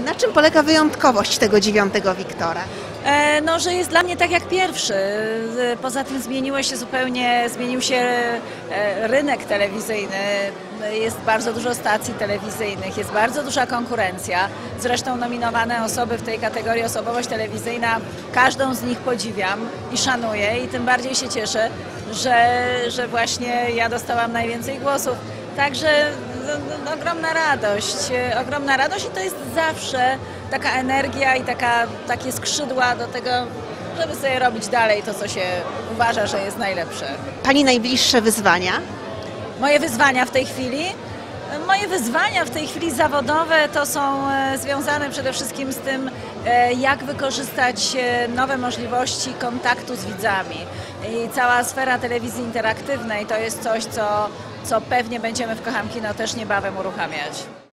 Na czym polega wyjątkowość tego 9. Wiktora? No, że jest dla mnie tak jak pierwszy. Poza tym zmienił się rynek telewizyjny. Jest bardzo dużo stacji telewizyjnych, jest bardzo duża konkurencja. Zresztą nominowane osoby w tej kategorii osobowość telewizyjna, każdą z nich podziwiam i szanuję i tym bardziej się cieszę, że właśnie ja dostałam najwięcej głosów. Także ogromna radość i to jest zawsze taka energia i takie skrzydła do tego, żeby sobie robić dalej to, co się uważa, że jest najlepsze. Pani najbliższe wyzwania? Moje wyzwania w tej chwili? Moje wyzwania w tej chwili zawodowe to są związane przede wszystkim z tym, jak wykorzystać nowe możliwości kontaktu z widzami. I cała sfera telewizji interaktywnej to jest coś, co pewnie będziemy w Kocham Kino też niebawem uruchamiać.